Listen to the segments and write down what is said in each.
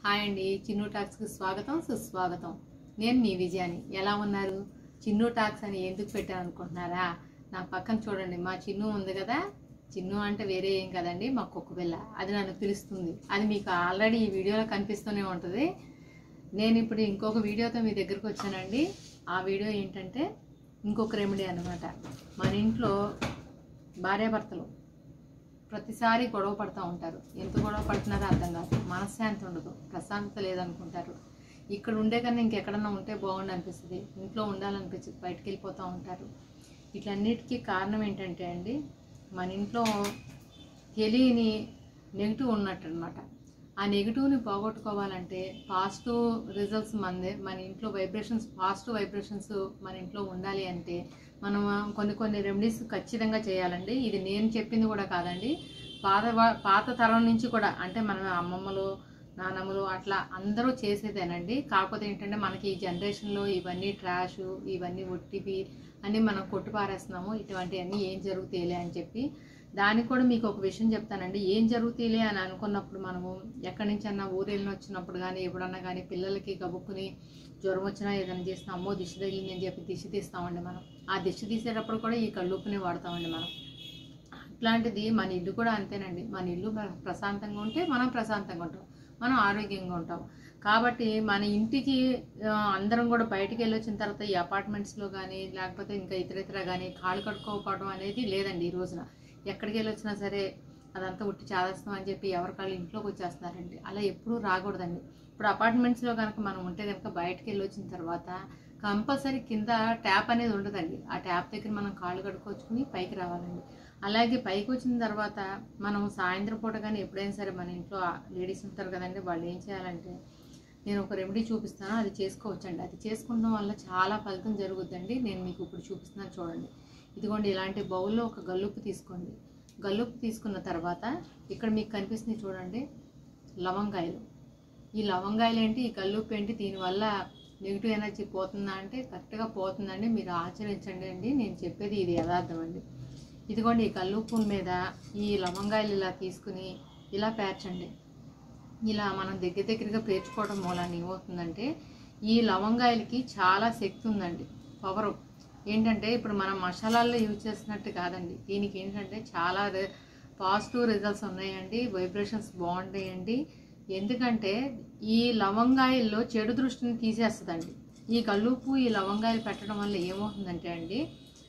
Hi అండి, చిన్ను టాక్స్కి స్వాగతం సుస్వాగతం. నేను మీ విజయాని. ఎలా ఉన్నారు? చిన్ను టాక్స్ అని ఎందుకు పెట్టాను అనుకుంటున్నారా? నా పక్కన చూడండి, మా చిన్ను ఉంది కదా. చిన్ను అంటే వేరే ఏం కదండి, మా కుక్క పిల్ల. అది నన్ను పిలుస్తుంది. అది మీకు ఆల్రెడీ ఈ వీడియోలో కనిపిస్తూనే ఉంటుంది. నేను ఇప్పుడు ఇంకొక వీడియోతో మీ దగ్గరకు వచ్చానండి. ఆ వీడియో ఏంటంటే ఇంకొక రెమెడీ అనమాట. మన ఇంట్లో భార్యాభర్తలు ప్రతిసారి గొడవ పడుతూ ఉంటారు. ఎంత గొడవ పడుతున్నారో అర్థం కాదు, మనశ్శాంతి ఉండదు, ప్రశాంతత లేదనుకుంటారు. ఇక్కడ ఉండే కన్నా ఇంకెక్కడన్నా ఉంటే బాగుండు అనిపిస్తుంది, ఇంట్లో ఉండాలనిపించదు, బయటకు వెళ్ళిపోతూ ఉంటారు. ఇట్లన్నిటికీ కారణం ఏంటంటే అండి, మన ఇంట్లో తెలియని నెగిటివ్ ఉన్నట్టు అనమాట. ఆ నెగిటివ్ని పోగొట్టుకోవాలంటే పాజిటివ్ రిజల్ట్స్ మన ఇంట్లో పాజిటివ్ వైబ్రేషన్స్ మన ఇంట్లో ఉండాలి అంటే మనం కొన్ని రెమెడీస్ ఖచ్చితంగా చేయాలండి. ఇది నేను చెప్పింది కూడా కాదండి, పాత తరం నుంచి కూడా, అంటే మన అమ్మమ్మలు నానమ్మలు అట్లా అందరూ చేసేదేనండి. కాకపోతే ఏంటంటే మనకి ఈ జనరేషన్లో ఇవన్నీ ట్రాష్, ఇవన్నీ ఒట్టివి అని మనం కొట్టి పారేస్తున్నాము. ఇటువంటివన్నీ ఏం జరుగుతాయిలే అని చెప్పి, దానికి కూడా మీకు ఒక విషయం చెప్తానండి. ఏం జరుగుతాయిలే అని అనుకున్నప్పుడు మనము ఎక్కడి నుంచి అన్నా ఊరు వెళ్ళి వచ్చినప్పుడు కానీ ఎప్పుడన్నా కానీ పిల్లలకి గబుక్కుని జ్వరం వచ్చినా ఏదైనా చేసినా అమ్మో దిష్టి తగిలింది అని చెప్పి దిష్టి తీస్తామండి మనం. ఆ దిష్టి తీసేటప్పుడు కూడా ఈ కళ్ళుప్పుని వాడతామండి మనం. అట్లాంటిది మన ఇల్లు కూడా అంతేనండి. మన ఇల్లు ప్రశాంతంగా ఉంటే మనం ప్రశాంతంగా ఉంటాం, మనం ఆరోగ్యంగా ఉంటాం. కాబట్టి మన ఇంటికి అందరం కూడా బయటికి వెళ్ళి వచ్చిన తర్వాత ఈ అపార్ట్మెంట్స్లో కానీ లేకపోతే ఇంకా ఇతర కానీ కాళ్ళు కడుక్కోకపోవడం అనేది లేదండి. ఈ రోజున ఎక్కడికి వెళ్ళి వచ్చినా సరే అదంతా ఉట్టి చాదేస్తాం అని చెప్పి ఎవరి కాళ్ళు ఇంట్లోకి వచ్చేస్తున్నారండి. అలా ఎప్పుడూ రాకూడదండి. ఇప్పుడు అపార్ట్మెంట్స్లో కనుక మనం ఉంటే కనుక బయటకు వెళ్ళి వచ్చిన తర్వాత కంపల్సరీ కింద ట్యాప్ అనేది ఉండదండి. ఆ ట్యాప్ దగ్గర మనం కాళ్ళు కడుక్కొచ్చుకుని పైకి రావాలండి. అలాగే పైకి వచ్చిన తర్వాత మనం సాయంత్రం పూట కానీ ఎప్పుడైనా సరే మన ఇంట్లో లేడీస్ ఉంటారు కదండి, వాళ్ళు ఏం చేయాలంటే నేను ఒక రెమెడీ చూపిస్తాను, అది చేసుకోవచ్చండి. అది చేసుకోవడం వల్ల చాలా ఫలితం జరుగుద్దండి. నేను మీకు ఇప్పుడు చూపిస్తున్నాను చూడండి. ఇదిగోండి, ఇలాంటి బౌల్లో ఒక గల్లుప్పు తీసుకోండి. గల్లుప్పు తీసుకున్న తర్వాత ఇక్కడ మీకు కనిపిస్తుంది చూడండి, లవంగాయలు. ఈ లవంగాయలు ఏంటి, ఈ గల్లుప్పు ఏంటి, దీనివల్ల నెగిటివ్ ఎనర్జీ పోతుందా అంటే కరెక్ట్గా పోతుందండి. మీరు ఆచరించండి అండి, నేను చెప్పేది ఇది యథార్థం అండి. ఇదిగోండి, ఈ కల్లుప్పు మీద ఈ లవంగాయలు ఇలా తీసుకుని ఇలా పేర్చండి. ఇలా మనం దగ్గరగా పేర్చుకోవడం మూలాన్ని ఏమవుతుందంటే ఈ లవంగాయలకి చాలా శక్తి ఉందండి, పవరు. ఏంటంటే ఇప్పుడు మనం మసాలాల్లో యూజ్ చేసినట్టు కాదండి, దీనికి ఏంటంటే చాలా పాజిటివ్ రిజల్ట్స్ ఉన్నాయండి, వైబ్రేషన్స్ బాగుంటాయండి. ఎందుకంటే ఈ లవంగాయల్లో చెడు దృష్టిని తీసేస్తుందండి. ఈ కల్లుప్పు ఈ లవంగాయలు పెట్టడం వల్ల ఏమవుతుందంటే అండి,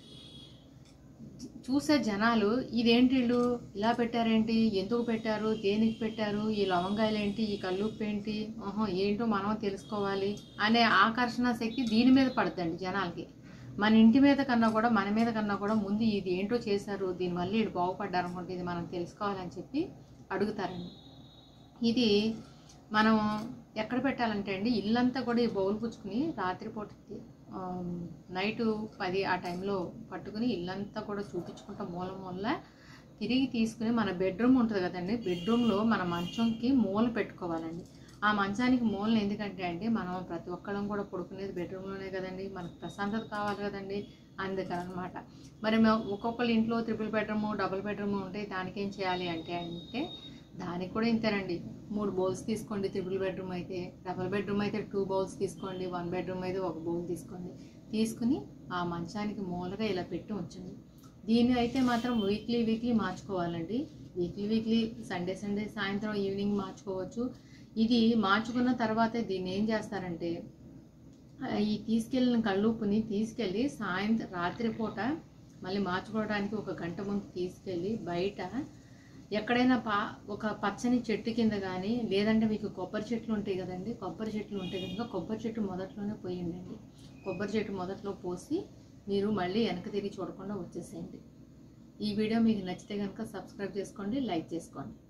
చూసే జనాలు ఇదేంటి వీళ్ళు ఇలా పెట్టారేంటి, ఎందుకు పెట్టారు, దేనికి పెట్టారు, ఈ లవంగాయలు ఏంటి, ఈ కల్లుప్పు ఏంటి, ఏంటో మనం తెలుసుకోవాలి అనే ఆకర్షణ శక్తి దీని మీద పడుతుందండి జనాలకి. మన ఇంటి మీద కన్నా కూడా మన మీద కన్నా కూడా ముందు ఇది ఏంటో చేశారు, దీనివల్ల వీడు బాగుపడ్డారు అనుకుంటే ఇది మనం తెలుసుకోవాలని చెప్పి అడుగుతారండి. ఇది మనం ఎక్కడ పెట్టాలంటే అండి, ఇల్లంతా కూడా ఈ బౌల్ పుచ్చుకుని రాత్రిపూట నైటు 10 ఆ టైంలో పట్టుకుని ఇల్లంతా కూడా చూపించుకుంటా మూల తిరిగి తీసుకుని మన బెడ్రూమ్ ఉంటుంది కదండి, బెడ్రూమ్లో మన మంచంకి మూల పెట్టుకోవాలండి. ఆ మంచానికి మూలన ఎందుకంటే అండి, మనం ప్రతి ఒక్కళ్ళం కూడా పడుకునేది బెడ్రూమ్లోనే కదండి, మనకు ప్రశాంతత కావాలి కదండి, అందుకనమాట. మరి ఒక్కొక్కళ్ళ ఇంట్లో 3 బెడ్రూమ్, డబుల్ బెడ్రూమ్ ఉంటాయి. దానికి ఏం చేయాలి అంటే దానికి కూడా ఇంతేనండి, 3 బౌల్స్ తీసుకోండి. 3 బెడ్రూమ్ అయితే, డబుల్ బెడ్రూమ్ అయితే 2 బౌల్స్ తీసుకోండి, 1 బెడ్రూమ్ అయితే 1 బౌల్ తీసుకోండి. తీసుకుని ఆ మంచానికి మూలగా ఇలా పెట్టి ఉంచండి. దీన్ని అయితే మాత్రం వీక్లీ మార్చుకోవాలండి. వీక్లీ సండే సాయంత్రం ఈవినింగ్ మార్చుకోవచ్చు. ఇది మార్చుకున్న తర్వాత దీన్ని ఏం చేస్తారంటే, ఈ తీసుకెళ్ళిన కల్లుప్పుని తీసుకెళ్ళి రాత్రిపూట మళ్ళీ మార్చుకోవడానికి 1 గంట ముందు తీసుకెళ్ళి బయట ఎక్కడైనా ఒక పచ్చని చెట్టు కింద కానీ, లేదంటే మీకు కొబ్బరి చెట్లు ఉంటాయి కదండి, కొబ్బరి చెట్లు ఉంటే కనుక కొబ్బరి చెట్టు మొదట్లోనే పోయండి. కొబ్బరి చెట్టు మొదట్లో పోసి మీరు మళ్ళీ వెనక తిరిగి చూడకుండా వచ్చేసేయండి. ఈ వీడియో మీకు నచ్చితే కనుక సబ్స్క్రైబ్ చేసుకోండి, లైక్ చేసుకోండి.